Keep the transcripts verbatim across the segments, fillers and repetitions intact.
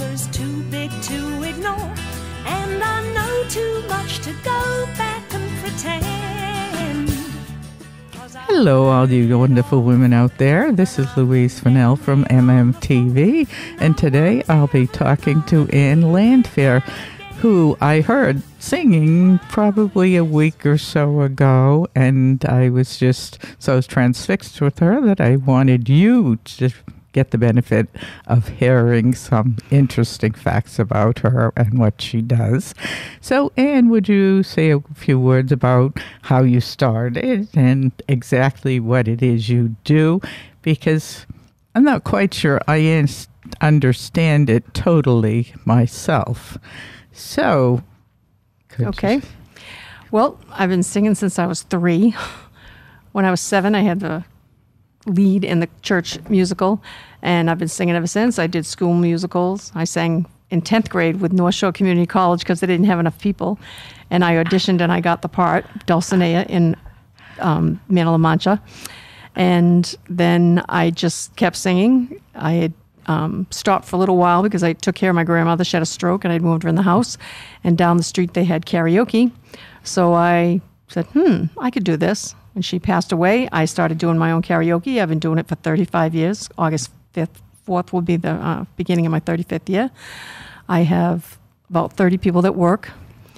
others too big to ignore, and I know too much to go back and pretend. Hello, all you wonderful women out there. This is Louise Fennell from M M T V, and today I'll be talking to Ann Lanphear, who I heard singing probably a week or so ago, and I was just so transfixed with her that I wanted you to get the benefit of hearing some interesting facts about her and what she does. So, Ann, would you say a few words about how you started and exactly what it is you do? Because I'm not quite sure I understand it totally myself. So, okay. Well, I've been singing since I was three. When I was seven, I had the lead in the church musical, and I've been singing ever since. I did school musicals. I sang in tenth grade with North Shore Community College because they didn't have enough people, and I auditioned and I got the part, Dulcinea in um, Man of La Mancha. And then I just kept singing. I had Um, stopped for a little while because I took care of my grandmother. She had a stroke and I'd moved her in the house, and down the street they had karaoke. So I said, hmm, I could do this. When she passed away, I started doing my own karaoke. I've been doing it for thirty-five years. August fifth, fourth will be the uh, beginning of my thirty-fifth year. I have about thirty people that work,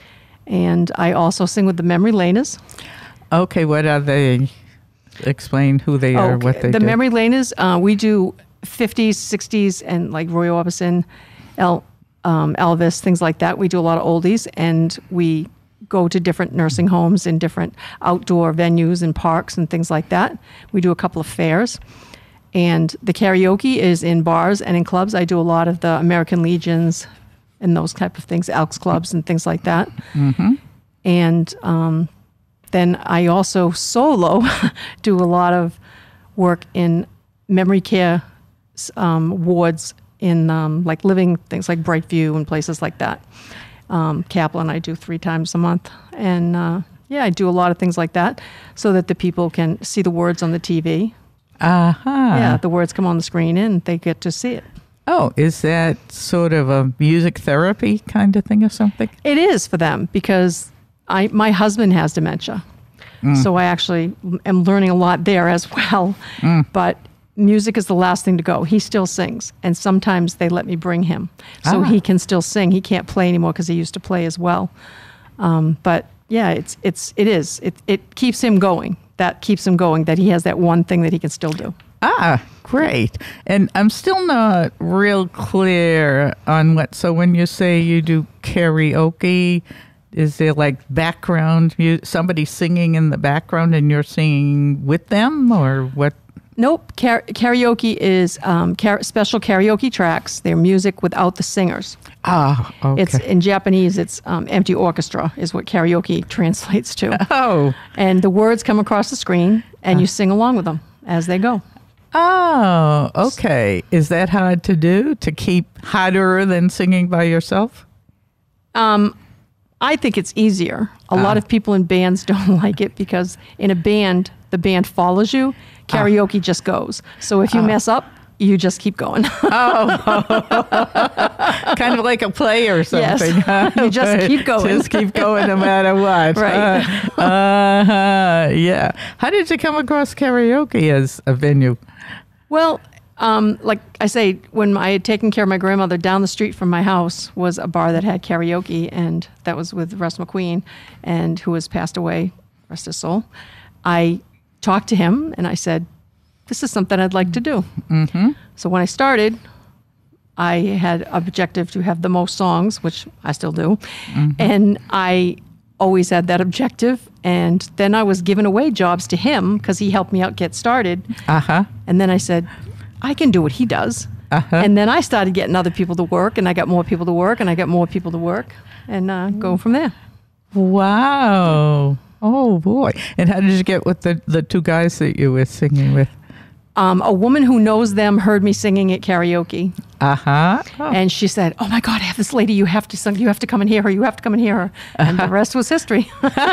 and I also sing with the Memory Laners. Okay, what are they? Explain who they are, okay. what they the do. The Memory Laners, uh, we do fifties, sixties, and like Roy Orbison, El, um, Elvis, things like that. We do a lot of oldies, and we go to different nursing homes and different outdoor venues and parks and things like that. We do a couple of fairs. And the karaoke is in bars and in clubs. I do a lot of the American Legions and those type of things, Elks Clubs and things like that. Mm-hmm. And um, then I also solo do a lot of work in memory care Um, wards in um, like living things like Brightview and places like that. Um, Kaplan I do three times a month. And uh, yeah, I do a lot of things like that so that the people can see the words on the T V. Uh-huh. Yeah, the words come on the screen and they get to see it. Oh, is that sort of a music therapy kind of thing or something? It is for them because I my husband has dementia. Mm. So I actually am learning a lot there as well. Mm. But music is the last thing to go. He still sings, and sometimes they let me bring him. So ah. he can still sing. He can't play anymore because he used to play as well. Um, but yeah, it's it's it is. It it keeps him going. That keeps him going, that he has that one thing that he can still do. Ah, great. And I'm still not real clear on what, so when you say you do karaoke, is there like background, you, somebody singing in the background and you're singing with them, or what? Nope. Car- karaoke is um, car- special karaoke tracks. They're music without the singers. Ah, okay. It's in Japanese. It's um, empty orchestra is what karaoke translates to. Oh. And the words come across the screen, and you sing along with them as they go. Oh, okay. Is that hard to do? To keep harder than singing by yourself? Um, I think it's easier. A ah. lot of people in bands don't like it because in a band, the band follows you. Karaoke uh, just goes. So if you uh, mess up, you just keep going. Oh, kind of like a play or something. Yes. Huh? You just keep going. Just keep going no matter what. Right. Uh, uh, yeah. How did you come across karaoke as a venue? Well, um, like I say, when I had taken care of my grandmother, down the street from my house was a bar that had karaoke, and that was with Russ McQueen, and who has passed away, rest his soul. I talked to him and I said, this is something I'd like to do. Mm-hmm. So when I started, I had objective to have the most songs, which I still do. Mm-hmm. And I always had that objective. And then I was giving away jobs to him because he helped me out get started. Uh-huh. And then I said, I can do what he does. Uh-huh. And then I started getting other people to work, and I got more people to work, and I got more people to work, and uh, go from there. Wow. Oh, boy. And how did you get with the, the two guys that you were singing with? Um, a woman who knows them heard me singing at karaoke. Uh-huh. Oh. And she said, oh, my God, I have this lady. You have to sing. You have to come and hear her. You have to come and hear her. And uh-huh. the rest was history.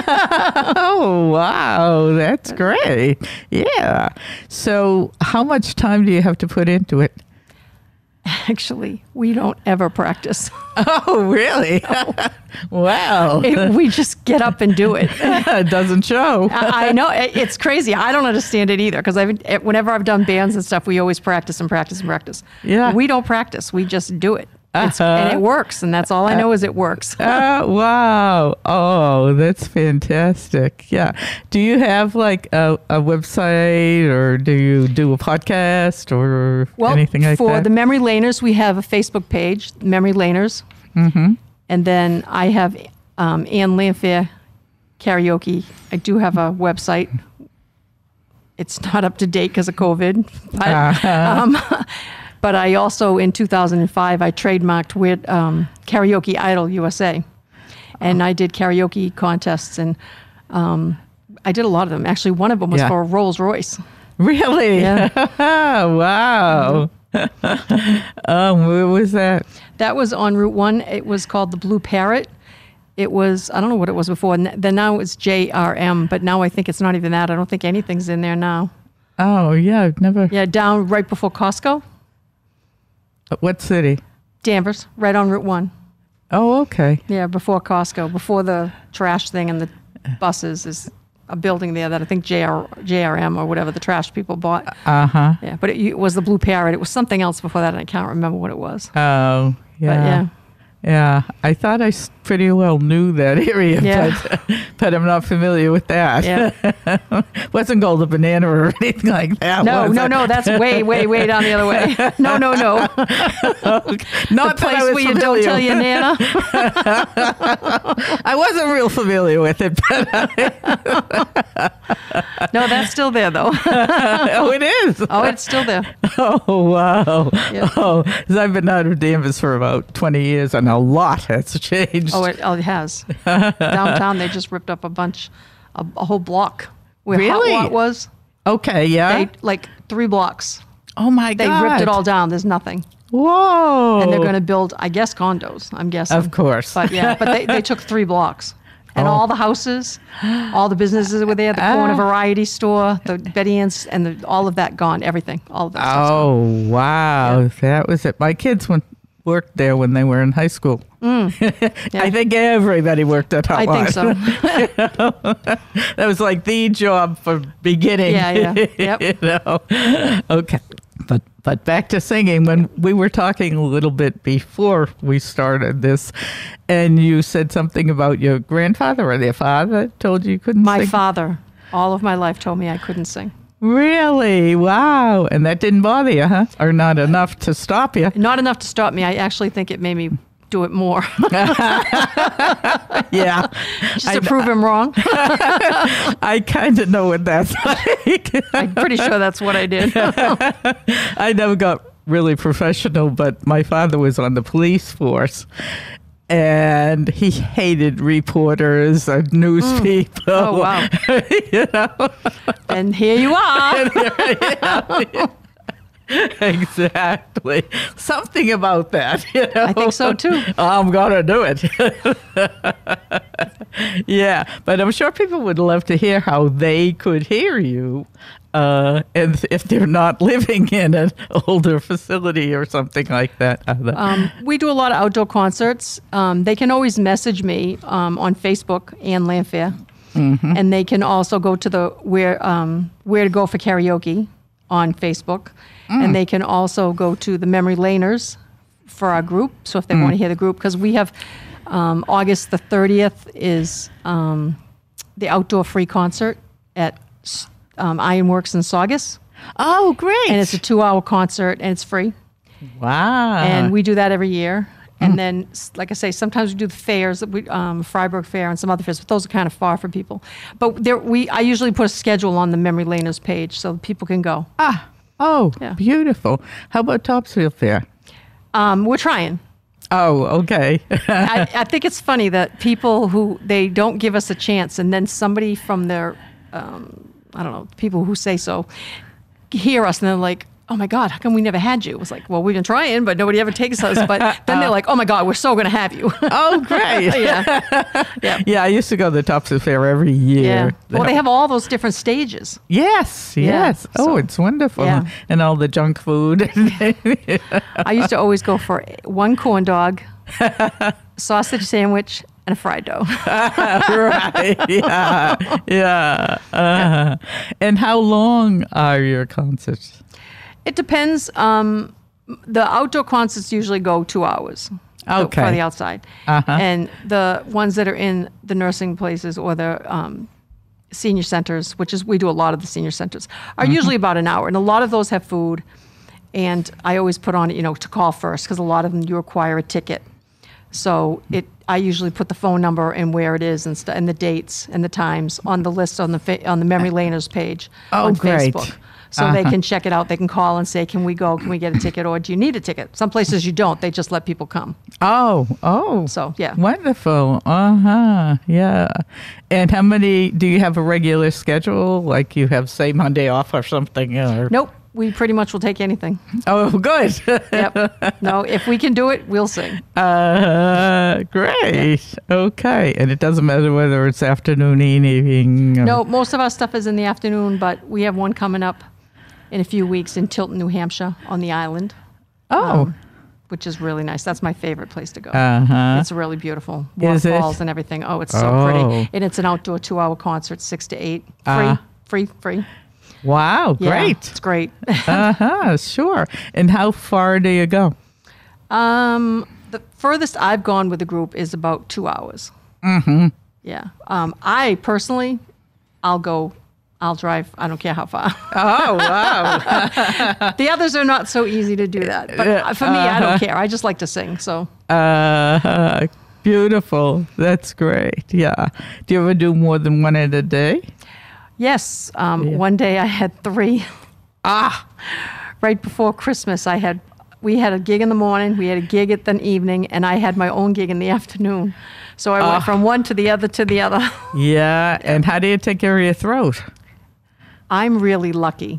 Oh, wow. That's great. Yeah. So how much time do you have to put into it? Actually, we don't ever practice. Oh, really? No. Wow. It, we just get up and do it. It doesn't show. I, I know. It, it's crazy. I don't understand it either because I've whenever I've done bands and stuff, we always practice and practice and practice. Yeah. We don't practice. We just do it. It's, Uh-huh. and it works, and that's all I know is it works. Oh, wow. Oh, that's fantastic. Yeah. Do you have like a, a website or do you do a podcast or Well, anything like for that? the Memory Laners, we have a Facebook page, Memory Laners. Mm-hmm. And then I have um, Ann Lanphear Karaoke. I do have a website. It's not up to date because of COVID. But, Uh-huh. um, but I also, in two thousand five, I trademarked with um, Karaoke Idol U S A. And I did karaoke contests, and um, I did a lot of them. Actually, one of them was Yeah. for Rolls Royce. Really? Yeah. Wow. um, where was that? That was on Route one. It was called the Blue Parrot. It was, I don't know what it was before. N- Then now it's J R M, but now I think it's not even that. I don't think anything's in there now. Oh, yeah. I've never. Yeah, down right before Costco. What city? Danvers, right on Route one. Oh, okay. Yeah, before Costco, before the trash thing and the buses is a building there that I think J R, J R M or whatever the trash people bought. Uh huh. Yeah, but it, it was the Blue Parrot. It was something else before that, and I can't remember what it was. Oh, yeah. But yeah. Yeah, I thought I s- pretty well knew that area, Yeah. but but I'm not familiar with that. Yeah. Wasn't called a banana or anything like that. No, was no, it? no. That's way, way, way down the other way. No, no, no. Okay. Not The that place I was where you don't familiar tell with- your Nana. I wasn't real familiar with it, but No, that's still there though. oh, it is. Oh, it's still there. Oh, wow. Yeah. Oh, 'cause I've been out of Danvers for about twenty years, and a lot has changed. Oh, it, oh, it has. Downtown, they just ripped up a bunch, a, a whole block where Really? Hot Lot was. Okay, yeah. They like three blocks. oh, my They God. ripped it all down. There's nothing, Whoa. and they're going to build, I guess, condos. I'm guessing. Of course. But yeah, but they, they took three blocks. And Oh. all the houses, all the businesses were there, the corner Ah. variety store, the Betty Ann's, and the, all of that gone, everything, all of that stuff's gone. Oh, wow. Yeah. That was it. My kids went, worked there when they were in high school. I think everybody worked at Hot I think Lot. so. That was like the job for beginning. Yeah, yeah. Yep. You know? Okay. But but back to singing. When we were talking a little bit before we started this, and you said something about your grandfather or their father told you you couldn't My sing. father, all of my life, told me I couldn't sing. Really? Wow. And that didn't bother you, huh? Or not enough to stop you? Not enough to stop me. I actually think it made me do it more, Yeah. just I, to prove him wrong. I kind of know what that's like. I'm pretty sure that's what I did. I never got really professional, but my father was on the police force. And he hated reporters and news people. Oh, wow. You know? And here you are. Exactly. Something about that. You know? I think so too. I'm gonna do it. Yeah, but I'm sure people would love to hear how they could hear you, uh, and if they're not living in an older facility or something like that. Um, we do a lot of outdoor concerts. Um, they can always message me um, on Facebook, Ann Lanphear, Mm-hmm. and they can also go to the where um, where to go for karaoke on Facebook, Mm. and they can also go to the Memory Laners for our group. So if they Mm. want to hear the group, because we have um, August the thirtieth is um, the outdoor free concert at um, Ironworks in Saugus, Oh, great! and it's a two-hour concert and it's free. wow. And we do that every year. And then, s- like I say, sometimes we do the fairs, that we, um, Freiburg Fair and some other fairs, but those are kind of far for people. But there, we, I usually put a schedule on the Memory Laners page so people can go. ah, oh, Yeah. beautiful. How about Topsfield Fair? Um, we're trying. Oh, okay. I, I think it's funny that people who, they don't give us a chance, and then somebody from their, um, I don't know, people who say so, hear us and they're like, oh my God, how come we never had you? It was like, well, we've been trying, but nobody ever takes us. But then they're like, oh my God, we're so going to have you. Oh, great. yeah. yeah. Yeah, I used to go to the Topsail Fair every year. Yeah. Well, they have all those different stages. Yes, Yeah, yes. Oh, so- it's wonderful. Yeah. And all the junk food. I used to always go for one corn dog, sausage sandwich, and a fried dough. Right. Yeah. Yeah. Uh, and how long are your concerts? It depends. Um, the outdoor concerts usually go two hours. Okay. For the outside. Uh-huh. And the ones that are in the nursing places or the um, senior centers, which is, we do a lot of the senior centers, are Mm-hmm. usually about an hour. And a lot of those have food. And I always put on, you know, to call first, because a lot of them you require a ticket. So it, I usually put the phone number and where it is and, st- and the dates and the times on the list on the fa- on the Memory Laners page Oh, on great. Facebook. So they can check it out. They can call and say, can we go? Can we get a ticket? Or do you need a ticket? Some places you don't. They just let people come. Oh, oh. So, yeah. Wonderful. Uh-huh. Yeah. And how many, do you have a regular schedule? Like you have, say, Monday off or something? Or? Nope. We pretty much will take anything. Oh, good. Yep. No, if we can do it, we'll sing. Uh, great. Okay. And it doesn't matter whether it's afternoon, evening. Or... No, most of our stuff is in the afternoon, but we have one coming up in a few weeks in Tilton, New Hampshire on the island. Oh. Um, which is really nice. That's my favorite place to go. Uh-huh. It's really beautiful. Is it? Waterfalls and everything. Oh, it's so Oh. pretty. And it's an outdoor two-hour concert, six to eight. Free, Uh. free, free. Wow. Yeah, Great. it's great. Uh-huh. Sure. And how far do you go? Um, the furthest I've gone with the group is about two hours. Mm-hmm. Yeah. Um, I personally, I'll go, I'll drive, I don't care how far. Oh, wow. The others are not so easy to do that. But for me, I don't care. I just like to sing. So Uh, beautiful. That's great. Yeah. Do you ever do more than one in a day? yes, um, Yeah. one day I had three. Ah, right before Christmas, I had, we had a gig in the morning, we had a gig at the evening, and I had my own gig in the afternoon. So I Ah. went from one to the other to the other. Yeah. And how do you take care of your throat? I'm really lucky.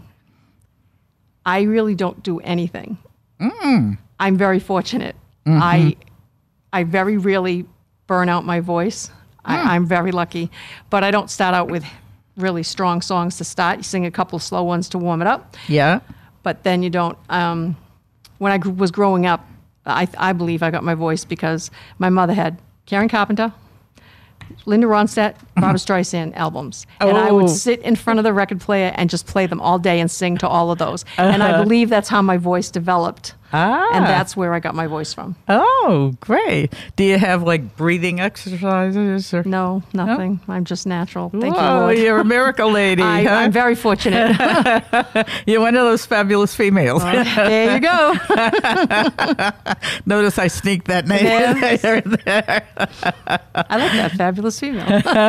I really don't do anything. Mm. I'm very fortunate. Mm-hmm. I I very rarely burn out my voice. I, Mm. I'm very lucky. But I don't start out with really strong songs to start. You sing a couple slow ones to warm it up. Yeah. But then you don't. Um, when I gr- was growing up, I, I believe I got my voice because my mother had Karen Carpenter, Linda Ronstadt, Barbra Streisand albums. And I Oh. would sit in front of the record player and just play them all day and sing to all of those. And I believe that's how my voice developed. Ah. And that's where I got my voice from. Oh, great. Do you have like breathing exercises or? No, nothing. I'm just natural. Thank Whoa, you, Lord. you're a miracle lady. I, huh? I'm very fortunate. You're one of those fabulous females. There you go. Notice I sneaked that name Yeah. there. there. I like that fabulous female.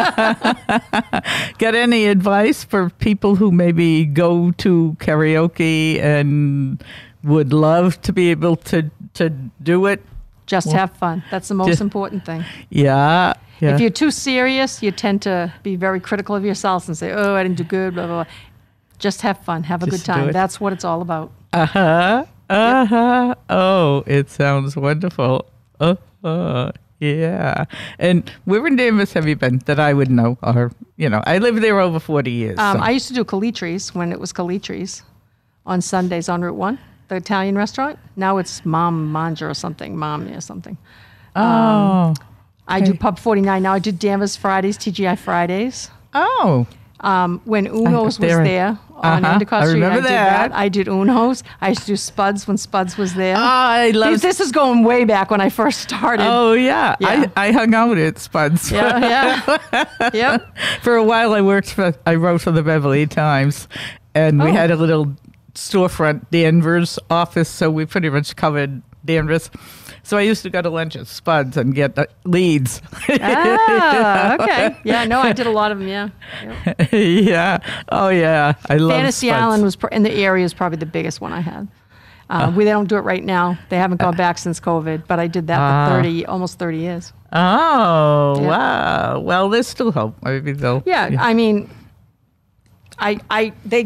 Got any advice for people who maybe go to karaoke and would love to be able to, to do it? Just have fun. That's the most Just- important thing. Yeah. Yeah. If you're too serious, you tend to be very critical of yourself and say, oh, I didn't do good, blah, blah, blah. Just have fun. Have a Just good do time. it. That's what it's all about. Uh-huh. Uh-huh. Oh, it sounds wonderful. Uh-huh. Yeah. And where in Danvers have you been that I would know? Or, you know, I lived there over forty years. Um, so- I used to do Calitri's when it was Calitri's on Sundays on Route one, the Italian restaurant. Now it's Mom Mangia or something, Mommy or something. oh. I do Okay. Pub forty-nine now. I do Danvers Fridays, T G I Fridays. Oh. Um, when Uno's was there. there on Uh-huh. Endicott I Street, remember I did that. that. I did Uno's. I used to do Spuds when Spuds was there. I love This, this is going way back when I first started. Oh, yeah. Yeah. I, I hung out at Spuds. Yeah, yeah. Yep. For a while, I worked for, I wrote for the Beverly Times, and we Oh. had a little storefront Danvers office, so we pretty much covered Danvers. So I used to go to lunch at Spuds and get uh, leads. Ah, okay. Yeah, no, I did a lot of them, yeah. Yep. Yeah. Oh, yeah. I love Fantasy Spuds. Island was, pr- in the area, is probably the biggest one I had. Uh, we they don't do it right now. They haven't gone back since COVID, but I did that Ah. for thirty, almost thirty years. Oh, Yeah. wow. Well, there's still hope. Maybe they'll. Yeah, I mean, I, I, they get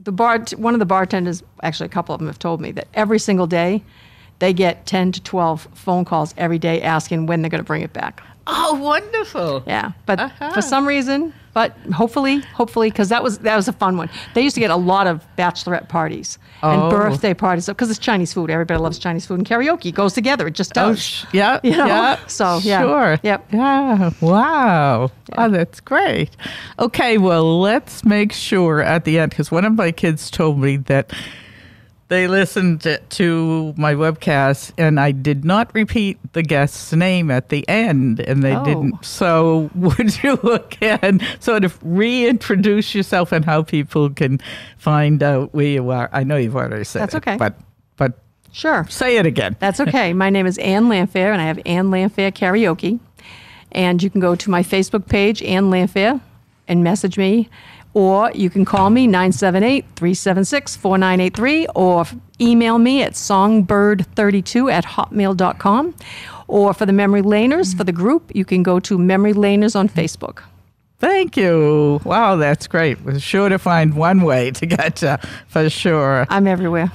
the bar, one of the bartenders, actually a couple of them have told me that every single day they get ten to twelve phone calls every day asking when they're going to bring it back. Oh, wonderful. Yeah, but Uh-huh. for some reason, but hopefully, hopefully, because that was that was a fun one. They used to get a lot of bachelorette parties and Oh. birthday parties because it's Chinese food. Everybody loves Chinese food, and karaoke goes together. It just does. Oh, sh- yeah, You know? yeah. So, yeah. Sure. Yep. Yeah. Wow. Yeah. Oh, that's great. Okay, well, let's make sure at the end, because one of my kids told me that they listened to- to my webcast and I did not repeat the guest's name at the end, and they Oh. didn't. So would you again sort of reintroduce yourself and how people can find out where you are? I know you've already said That's it, okay. but but Sure. say it again. That's okay. My name is Ann Lanphear, and I have Ann Lanphear Karaoke. And you can go to my Facebook page, Ann Lanphear, and message me. Or you can call me, nine seven eight, three seven six, four nine eight three, or f- email me at songbird thirty-two at hotmail dot com. Or for the Memory Laners, for the group, you can go to Memory Laners on Facebook. Thank you. Wow, that's great. We're sure to find one way to get you, for sure. I'm everywhere.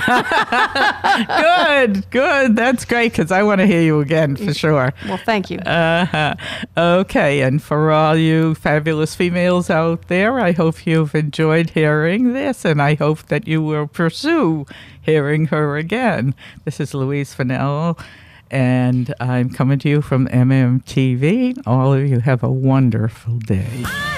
Good, good. That's great, because I want to hear you again, for sure. Well, thank you. Uh-huh. Okay, and for all you fabulous females out there, I hope you've enjoyed hearing this, and I hope that you will pursue hearing her again. This is Louise Fennell, and I'm coming to you from M M T V. All of you have a wonderful day.